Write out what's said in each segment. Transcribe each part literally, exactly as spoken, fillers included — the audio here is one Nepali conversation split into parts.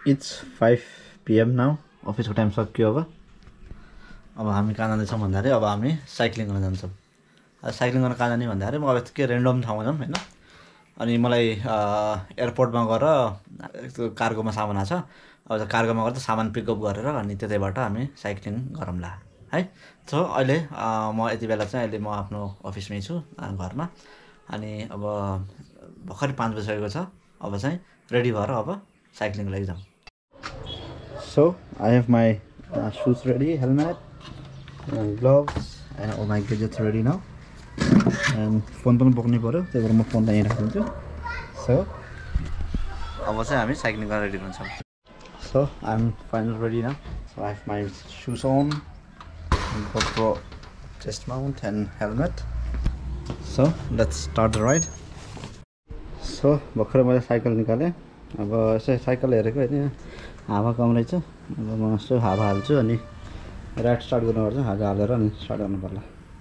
इट्स फाइभ पिएम नाउ अफिसको टाइम सक्यो अब अब हामी कहाँ जाँदैछौँ भन्दाखेरि अब हामी साइक्लिङ गर्न जान्छौँ साइक्लिङ गर्न कहाँ जाने भन्दाखेरि म अब के रेन्डम ठाउँमा जाउँ होइन अनि मलाई एयरपोर्टमा गएर कार्गोमा सामान आछ अब कार्गोमा गएर सामान पिकअप गरेर अनि त्यतैबाट हामी साइक्लिङ गरौँला है सो अहिले म यति बेला चाहिँ अहिले म आफ्नो अफिसमै छु घरमा अनि अब भर्खरै पाँच बजिसकेको छ अब चाहिँ रेडी भएर अब साइक्लिङको लागि जाउँ so I have my shoes ready helmet gloves and all my gadgets ready now and phone पनि बोक्नै पऱ्यो त्यही भएर म फोन यहीँ राखिदिन्छु सो अब चाहिँ हामी साइक्लिङ गर्न रेडी हुन्छौँ so I am final ready now so I have my shoes on GoPro chest mount and helmet so let's start the ride so भर्खरै मैले साइकल निकालेँ अब यसो साइकल हेरेको होइन हावा कम रहेछ अब म यसो हावा हाल्छु अनि राइड स्टार्ट गर्नुपर्छ हावा हालेर अनि स्टार्ट गर्नु पर्ला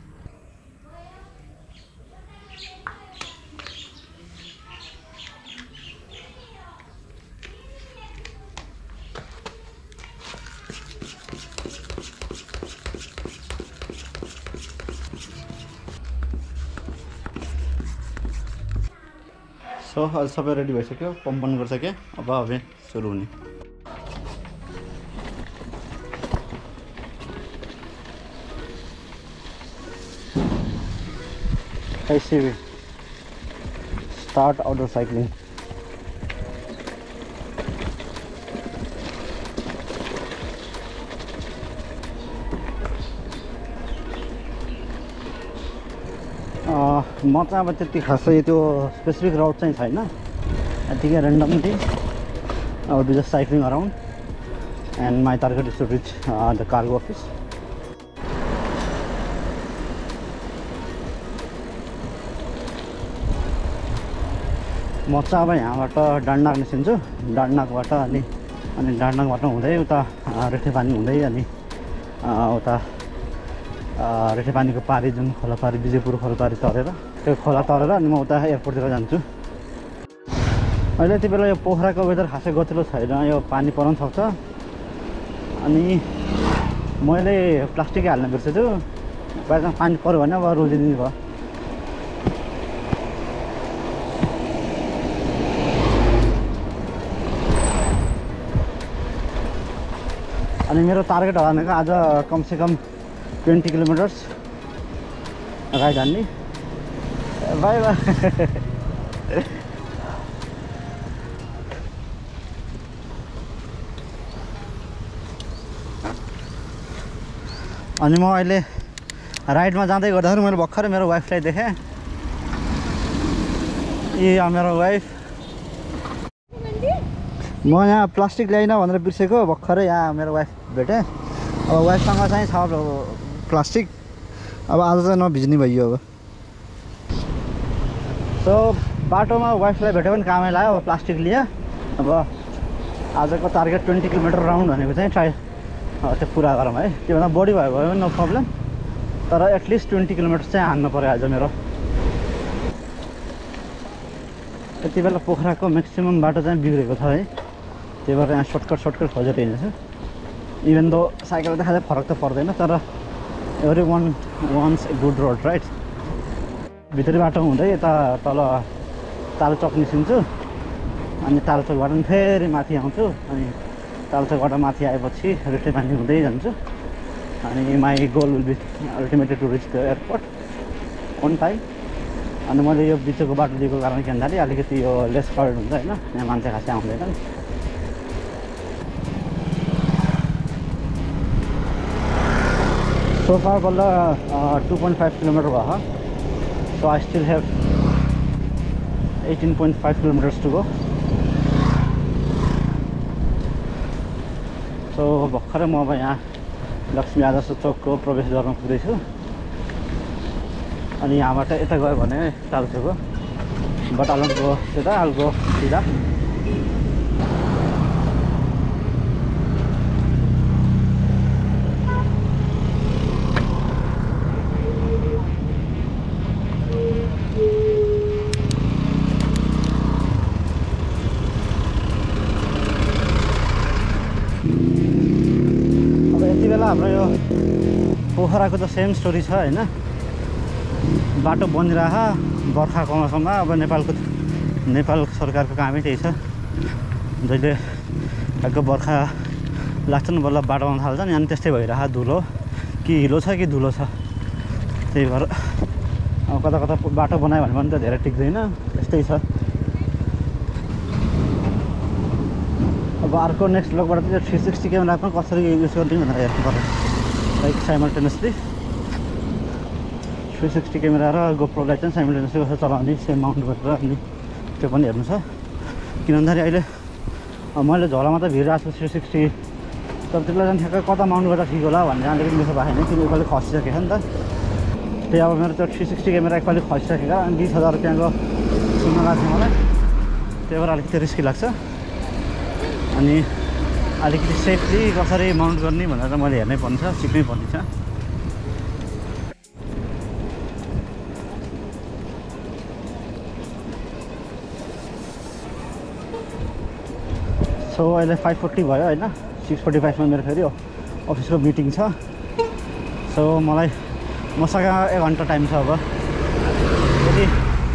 सो अहिले सबै रेडी भइसक्यो पम्प पनि गरिसक्यो अब अब सुरु हुने I see we start outdoor cycling म चाहिँ अब त्यति खासै त्यो स्पेसिफिक राउट चाहिँ छैन यतिकै randomly I will be just cycling around and my target is to reach uh, the cargo office म चाहिँ अब यहाँबाट डान्डाक निस्किन्छु डान्डाकबाट अनि अनि डान्डाकबाट हुँदै उता रेठेपानी हुँदै अनि उता रेठेपानीको पारी जुन खोला पारी विजयपुर खोला पारी तरेर त्यो खोला तरेर अनि म उता एयरपोर्टतिर जान्छु अहिले यति बेला यो पोखराको वेदर खासै गतिलो छैन यो पानी पर्न सक्छ अनि मैले प्लास्टिकै हाल्न बिर्सेछु बाहिरमा पानी पर्यो भने अब रोजिदिनु भयो अनि मेरो टार्गेट भनेको आज कमसेकम ट्वेन्टी किलोमिटर्स अगाडि जाने बाई बाई अनि म अहिले राइडमा जाँदै गर्दाखेरि मैले भर्खरै मेरो वाइफलाई देखेँ ए मेरो वाइफ म यहाँ प्लास्टिक ल्याइन भनेर बिर्सेको भर्खरै यहाँ मेरो वाइफ भेटेँ अब वाइफसँग चाहिँ छ प्लास्टिक अब आज चाहिँ नभिज्ने भइयो अब सो बाटोमा वाइफलाई भेट्यो भने कामै लाग्यो अब प्लास्टिक लिए अब आजको टार्गेट ट्वेन्टी किलोमिटर राउन्ड भनेको चाहिँ ट्राई त्यो पुरा गरौँ है त्योभन्दा बढी भयो भयो नो प्रब्लम तर एटलिस्ट ट्वेन्टी किलोमिटर चाहिँ हान्नु पऱ्यो आज मेरो यति बेला पोखराको म्याक्सिमम बाटो चाहिँ बिग्रेको छ है त्यही भएर यहाँ सर्टकट सर्टकट खोजेर हिँड्दैछु इभन दो साइकल देखाँदा फरक त पर्दैन तर every one wants a good road right भित्री बाटो हुँदै यता तल तालचोक निस्किन्छु अनि तालचोकबाट पनि फेरि माथि आउँछु अनि तालचोकबाट माथि आएपछि रेठेपानी हुँदै जान्छु अनि my goal will be ultimately to reach the airport on time अनि मैले यो बिचको बाटो दिएको कारण के भन्दाखेरि अलिकति यो लेस क्राउडेड हुन्छ होइन यहाँ मान्छे खासै आउँदैन So far, Balla uh, two point five kilometer baha. So I still have eighteen point five kilometers to go. So भर्खरै म अब यहाँ लक्ष्मी आदर्श चौकको प्रवेश गर्न पुग्दैछु अनि यहाँबाट यता गयो भने तालचोक बटालनको त्यता अल्गो सिधा हाम्रो यो पोखराको त सेम स्टोरी छ हैन। बाटो बनिरह बर्खाको मौसममा अब नेपालको नेपाल सरकारको कामै त्यही छ। जहिले ठ्याक्क बर्खा लाग्छ नि बल्ल बाटो आउन थाल्छ नि, अनि त्यस्तै भइरह धुलो कि हिलो छ कि धुलो छ। त्यही भएर अब कता कता बाटो बनायो भने पनि त धेरै टिक्दैन, त्यस्तै छ। अब अर्को नेक्स्ट ब्लगबाट चाहिँ थ्री सिक्सटी क्यामेरा पनि कसरी युज गर्ने भनेर हेर्नु पर्यो, like simultaneously three sixty camera र गोप्रोलाई चाहिँ साइमल्टेनियसली कसरी चलाउने सेम माउन्ट गरेर, अनि त्यो पनि हेर्नु छ। किन भन्दाखेरि अहिले मैले झोलामा त भिडिरहेको छु थ्री सिक्सटी, तर त्यसलाई चाहिँ ठ्याक्कै कता माउन्ट गर्दा ठिक होला भन्ने अलिकति मिसो भएको छैन, किन एकपालि खसिसकेको छ नि त। त्यही अब मेरो त्यो थ्री सिक्सटी क्यामेरा एकपालि खसिसकेको अनि बिस हजार रुपियाँको सुन्न लाग्छ मलाई, त्यही भएर अलिकति रिस्की लाग्छ। अनि अलिकति सेफली कसरी माउन्ट गर्ने भनेर मैले हेर्नै पर्ने छ, सिक्नै पर्ने छ। सो अहिले फाइभ फोर्टी भयो होइन, सिक्स फोर्टी फाइभमा मेरो फेरि अफिसको मिटिङ छ। सो मलाई मसँग एक घन्टा टाइम छ। अब यदि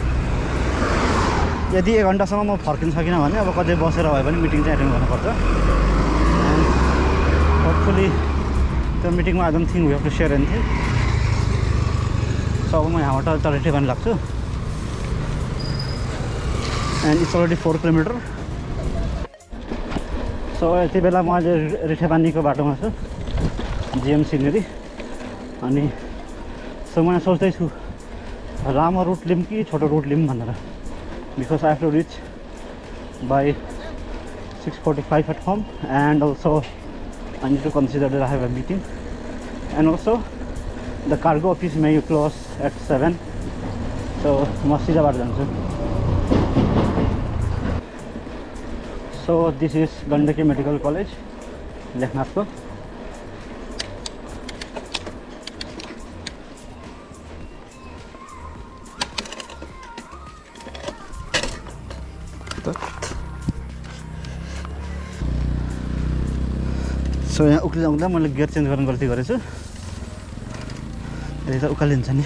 यदि एक घन्टासम्म म फर्किन सकिनँ भने अब कतै बसेर भए पनि मिटिङ चाहिँ एटेन्ड गर्नुपर्छ। एन्ड होपफुली त्यो मिटिङमा I don't think we have to share anything. So अब म यहाँबाट त रिठेबानी लाग्छु and it's already four kilometre. So यति बेला म अहिले रिठेबानीको बाटोमा छु, जिएम सिनेरी। अनि सो म यहाँ सोच्दैछु लामो रुट लिऊँ कि छोटो रुट लिऊँ भनेर, because I have to reach by six forty-five at home, and also I need to consider that I have a meeting, and also the cargo office may close at seven, so म सिधाबाट जान्छु। So this is Gandaki Medical College, लेखनाथको। सो यहाँ उक्लिँदा उक्लिँदा मैले गियर चेन्ज गर्ने गल्ती गरेछु, त्यही त उकालिन्छ नि।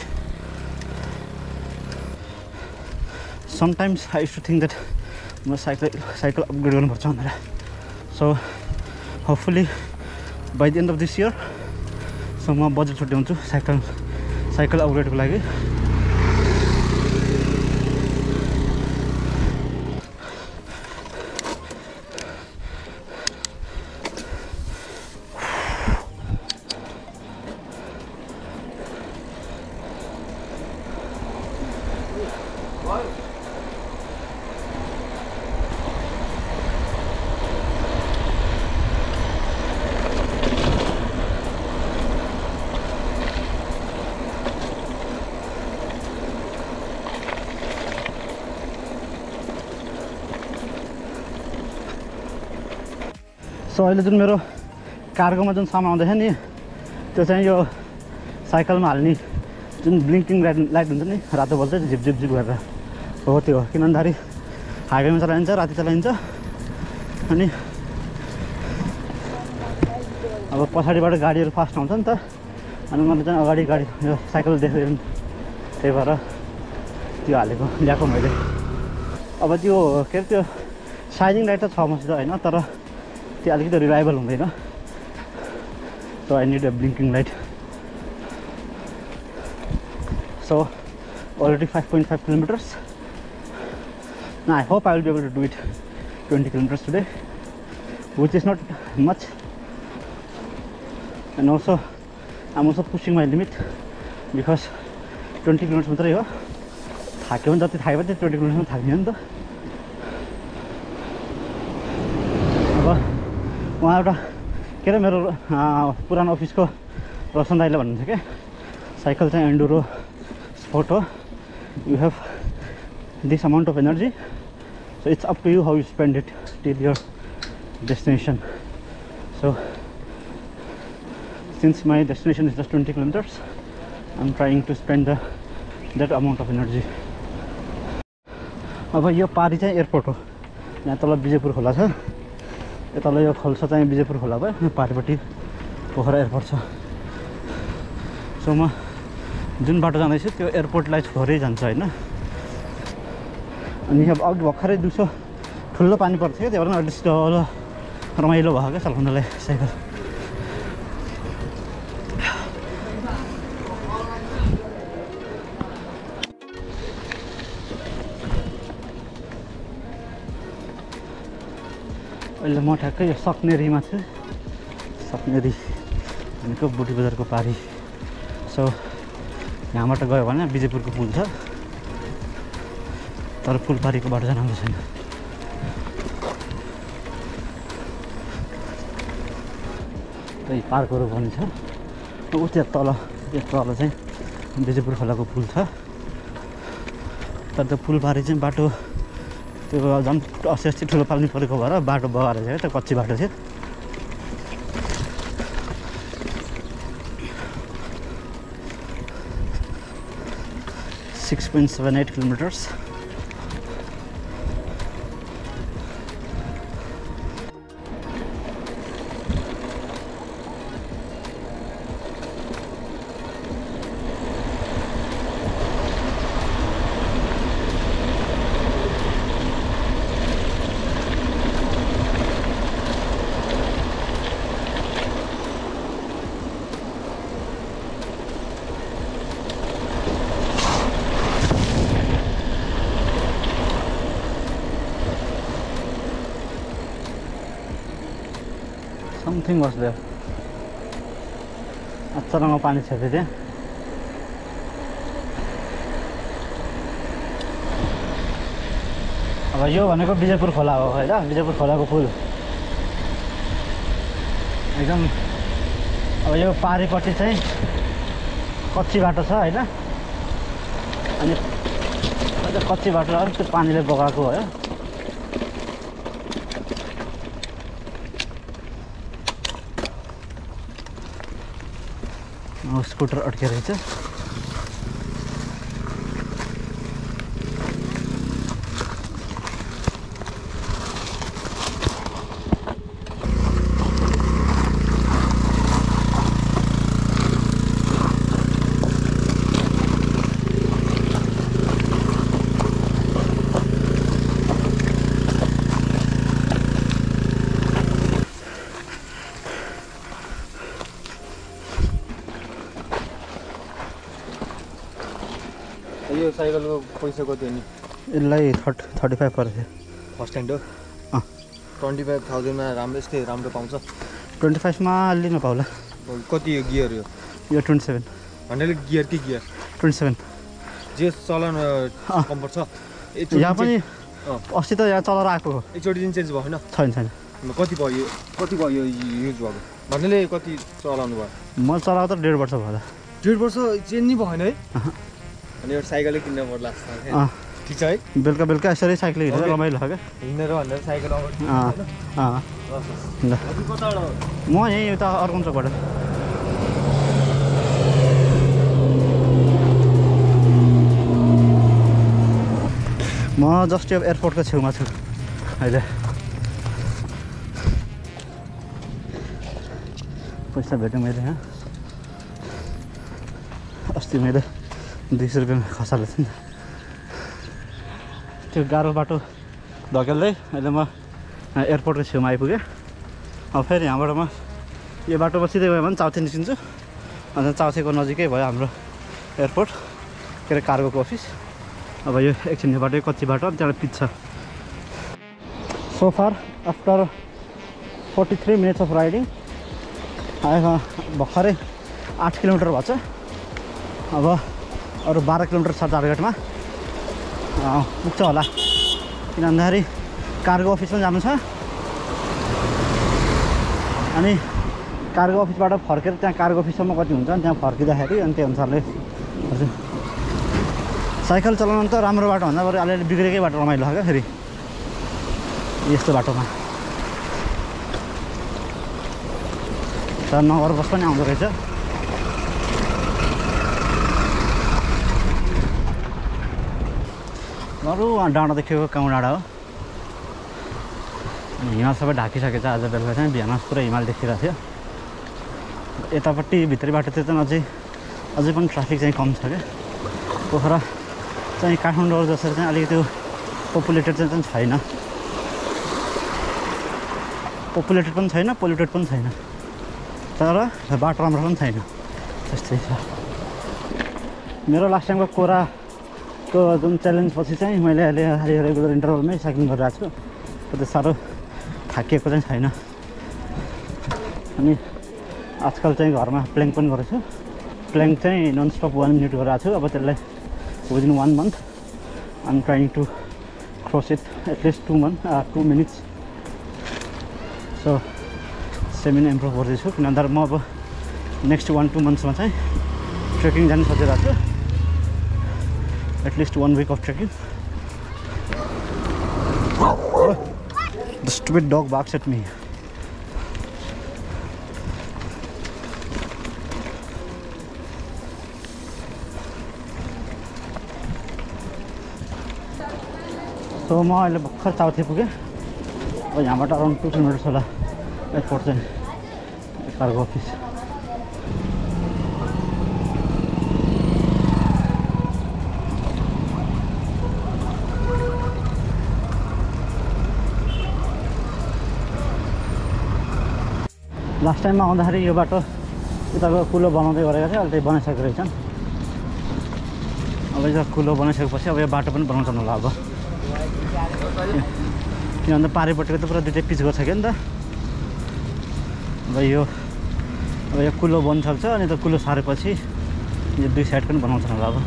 Sometimes I used to think that म साइकल साइकल अपग्रेड गर्नुपर्छ भनेर। So hopefully by the end of this year so म बजेट छुट्याउँछु साइकल साइकल अपग्रेडको लागि। सो अहिले जुन मेरो कार्गोमा जुन सामान आउँदैछ नि, त्यो चाहिँ यो साइकलमा हाल्ने जुन ब्लिङ्किङ लाइट लाइट हुन्छ नि, रातो बल्छ झिप झिप झिप गरेर, हो त्यो हो। किन भन्दाखेरि हाइवेमा चलाइन्छ, राति चलाइन्छ, अनि अब पछाडिबाट गाडीहरू फास्ट आउँछ नि त, अनि मैले चाहिँ अगाडि गाडी यो साइकल देख्दैन, त्यही भएर त्यो हालेको ल्याएको मैले। अब त्यो के अरे त्यो साइनिङ लाइट त छ मसित होइन, तर त्यो अलिकति रिलायबल हुँदैन। So I need a blinking light. So already five point five kilometres. Now I hope I will be able to do it twenty kilometers today, which is not much, and also I'm also pushing my limit because twenty kilometers मात्रै हो। थाक्यो भने जति थाक्यो भने twenty kilometers थाक्ने हो नि त। अब उहाँ एउटा के अरे मेरो पुरानो अफिसको रोशन दाइले भन्नुहुन्छ क्या, साइकल चाहिँ एन्डुरो स्पोर्ट हो, you have this amount of energy, so it's up to you how you spend it till your destination. So since my destination is just twenty kilometers, I'm trying to spend the, that amount of energy. अब यो पारी चाहिँ एयरपोर्ट हो, यहाँ तल विजयपुर खोला छ, यता यो खोल्सा चाहिँ विजयपुर खोला भयो, पारिपट्टि पोखरा एयरपोर्ट छ। सो म जुन बाटो जाँदैछु त्यो एयरपोर्टलाई छोडेरै जान्छ होइन। अनि अब अघि भर्खरै दिउँसो ठुलो पानी पर्थ्यो त्यही भएर अहिले स्टल रमाइलो भयो क्या चलाउनलाई साइकल। अहिले म ठ्याक्कै यो सक्नेरीमा छु। सक्नेरी भनेको बुटी बजारको पारी। सो यहाँबाट गयो भने विजयपुरको पुल छ, तर पुल पारीको बाटो जान आउँदैन छैन। त्यही पार्कहरू पनि छ। ऊ त्यहाँ तल त्यो तल चाहिँ विजयपुर खोलाको पुल छ। तर त्यो पुल पारी चाहिँ बाटो त्यो झन् अस्ति अस्ति ठुलो पानी परेको भएर बाटो बगाएर थियो, त्यो कच्ची बाटो थियो। Six point seven eight kilometres. Something was there. अचानक पानी छेक्यो त्यहाँ। अब यो भनेको विजयपुर खोला हो हैन, विजयपुर खोलाको पुल एकदम। अब यो पारीपट्टि चाहिँ कच्ची बाटो छ हैन, अनि कच्ची बाटो अनि त्यो पानीले बगाएको हो। स्कूटर अड्के रहेछ। यो साइकलको पैसा कति हो नि? यसलाई थर्ट थर्टी फाइभ परेको थियो फर्स्ट ह्यान्ड हो। अँ ट्वेन्टी फाइभ थाउजन्डमा राम्रो यस्तै राम्रो पाउँछ। ट्वेन्टी फाइभमा लिनु पाउला। कति यो गियर यो? यो ट्वेन्टी सेभेन भन्नाले गियर कि गियर ट्वेन्टी सेभेन जे चलाउन कम्फर्ट छ। यहाँ पनि अस्ति त यहाँ चलाएर आएको हो, एकचोटि दिन चेन्ज भयो होइन? छैन छैन। कति भयो कति भयो युज भएको भन्नाले कति चलाउनु भयो? म चलाएको त डेढ वर्ष भयो होला। डेढ वर्ष चेन्ज नि भएन है? अनि एउटा साइकलै किन्न पर्ला जस्तो। अँ ठिक छ है। बेलुका बेलुका यसरी साइकल हिँडेर रमाइलो छ क्या। हिँडेर भनेर साइकल अँ अँ ल म यहीँ उता अर्को चोकबाट। म जस्ट यो एयरपोर्टको छेउमा छु अहिले। पैसा भेटेँ मैले यहाँ। अस्ति मैले दुई सौ रुपियाँमा खसालेको थिएँ नि। त्यो गाह्रो बाटो धकेल्दै अहिले म एयरपोर्टको छेउमा आइपुगेँ। अब फेरि यहाँबाट म यो बाटोमा सिधै गयो भने चाउथे निस्किन्छु। अन्त चाउथेको नजिकै भयो हाम्रो एयरपोर्ट, के अरे कार्गोको अफिस। अब यो एकछिन यो बाटो कच्ची बाटो अनि त्यहाँबाट पिच छ। So far after forty three minutes of riding आएको भर्खरै आठ किलोमिटर भएको छ। अब अरू बाह्र किलोमिटर छ टार्गेटमा पुग्छ होला, किन भन्दाखेरि कार्गो अफिस पनि जानु छ। अनि कार्गो अफिसबाट फर्केर त्यहाँ कार्गो अफिससम्म कति हुन्छ अनि त्यहाँ फर्किँदाखेरि अनि त्यो अनुसारले हजुर साइकल चलाउनु त राम्रो बाटो भन्दा बरु अलिअलि बिग्रेकै बाटो रमाइलो छ क्या। फेरि यस्तो बाटोमा तर नगर बस पनि आउँदो रहेछ। अरू डाँडा देखेको काउँ डाँडा हो। अनि हिमाल सबै ढाकिसकेको छ। आज बेलुका चाहिँ बिहान पुरै हिमाल देखिरहेको थियो। यतापट्टि भित्री बाटोतिर चाहिँ अझै अझै पनि ट्राफिक चाहिँ कम छ क्या। पोखरा चाहिँ काठमाडौँ जसरी चाहिँ अलिकति त्यो पपुलेटेड चाहिँ छैन, पपुलेटेड पनि छैन, पोल्युटेड पनि छैन, तर बाटो राम्रो पनि छैन, त्यस्तै छ। मेरो लास्ट टाइमको कोराको जुन च्यालेन्ज पछि चाहिँ मैले अहिले अहिले रेगुलर इन्टरभलमै साइक्लिङ गरिरहेको छु, त्यति साह्रो थाकिएको चाहिँ छैन। अनि आजकल चाहिँ घरमा प्ल्याङ्क पनि गरेको छु, प्ल्याङ्क चाहिँ ननस्टप वान मिनट गरिरहेको छु। अब त्यसलाई within one month I am trying to cross it at least two month two minutes. So सेमिन इम्प्रुभ गर्दैछु, किनभने म अब नेक्स्ट वान टू मन्थ्समा चाहिँ ट्रेकिङ जानु सोचिरहेको छु, at least one week of trekking. The stupid dog barks at me. So म अहिले भर्खर चाउथे पुगेँ। अब यहाँबाट अराउन्ड टु किलोमिटर्स होला एयरपोर्ट चाहिँ कार्गो अफिस। लास्ट टाइममा आउँदाखेरि यो बाटो उताको कुलो बनाउँदै गरेको थियो, अहिले चाहिँ बनाइसकेको रहेछन्। अब यो कुलो बनाइसकेपछि अब यो बाटो पनि बनाउँछन् होला अब, किनभने पारिपट्टिको त पुरा दुइटै पिच गर्छ क्या नि त। अब यो अब यो कुलो बनिसक्छ, अनि त कुलो सारेपछि यो दुई साइड पनि बनाउँछन् होला अब।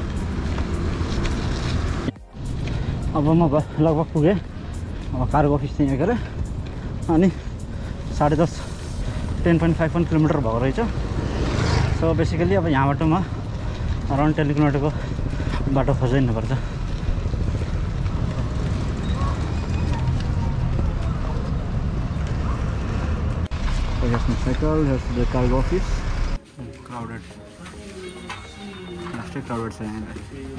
अब म लगभग पुगेँ, अब कार्गो अफिस चाहिँ यहाँ गएर, अनि साढे दस ten point five one kilometre भएको रहेछ। सो बेसिकली अब यहाँबाट म अराउन्ड टेन किलोमिटरको बाटो खोज्दै हिँड्नुपर्छ। Here's my cycle, here's the cargo office. Crowded. Last crowded छ यहाँ।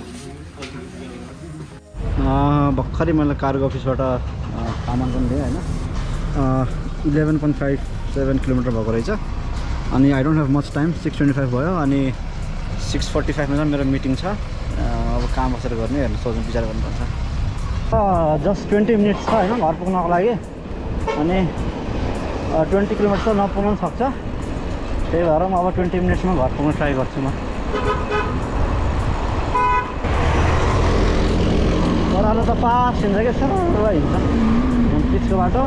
भर्खरै मैले कार्गो अफिसबाट सामान पनि लिएँ होइन। Eleven point five seven kilometre भएको रहेछ। अनि I don't have much time, six twenty five भयो, अनि सिक्स फोर्टी फाइभमा चाहिँ मेरो मिटिङ छ। अब कहाँ बसेर गर्ने हेर्नु सोच्नु विचार गर्नुपर्छ। जस्ट ट्वेन्टी मिनट्स छ होइन घर पुग्नको लागि, अनि ट्वेन्टी किलोमिटर त नपुग्नु सक्छ, त्यही भएर म अब ट्वेन्टी मिनट्समा घर पुग्न ट्राई गर्छु म। ओह्रालो त पास हिँड्छ क्या, सरल हिँड्छ पिचको बाटो।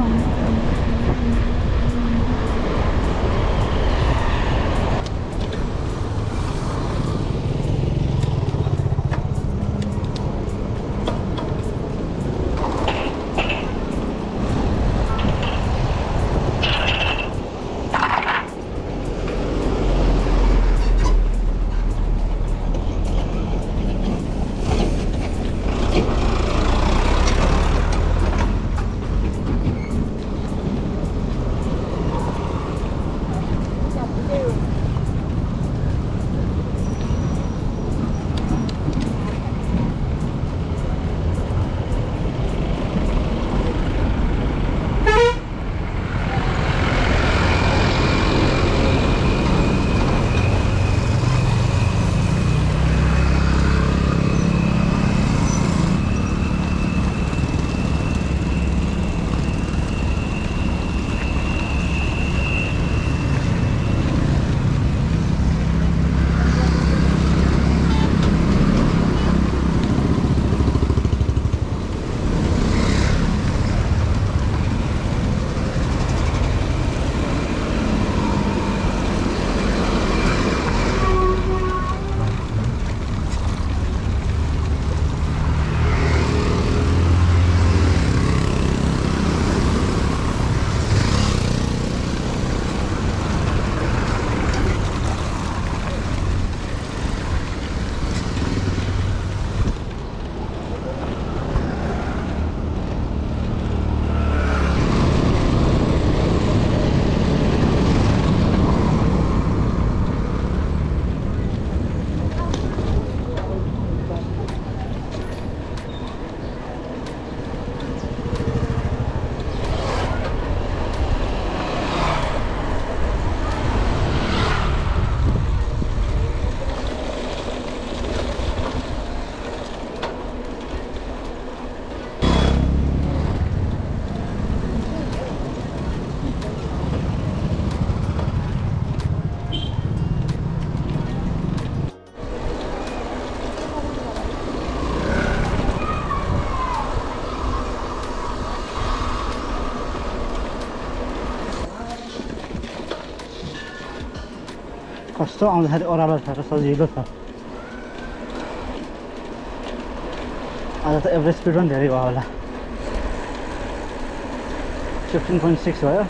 कस्तो आउँदाखेरि ओह्रालो छ र सजिलो छ। आज त एभरेज स्पिड पनि धेरै भयो होला, फिफ्टिन पोइन्ट सिक्स भयो।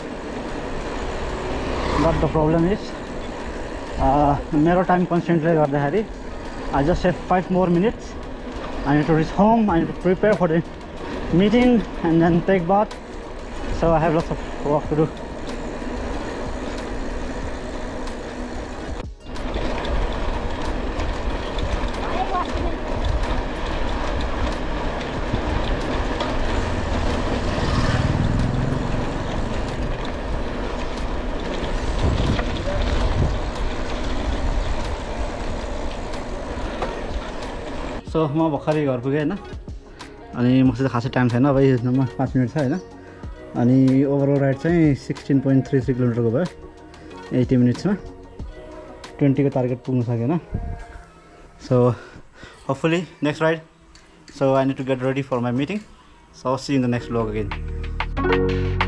बट द प्रब्लम इज मेरो टाइम कन्सटेन्टले गर्दाखेरि I just save five more minutes. I need to reach home, I need to prepare for the meeting and then take bath, so I have lots of work to do. So म भर्खरै घर पुगेँ होइन, अनि मसित खासै टाइम छैन, अब यसमा पाँच मिनट छ होइन। अनि ओभरअल राइड चाहिँ सिक्सटिन पोइन्ट थ्री थ्री किलोमिटरको भयो एट्टी मिनट्समा। ट्वेन्टीको टार्गेट पुग्नु सकेन। So hopefully next ride, so I need to get ready for my meeting. So see in the next blog again.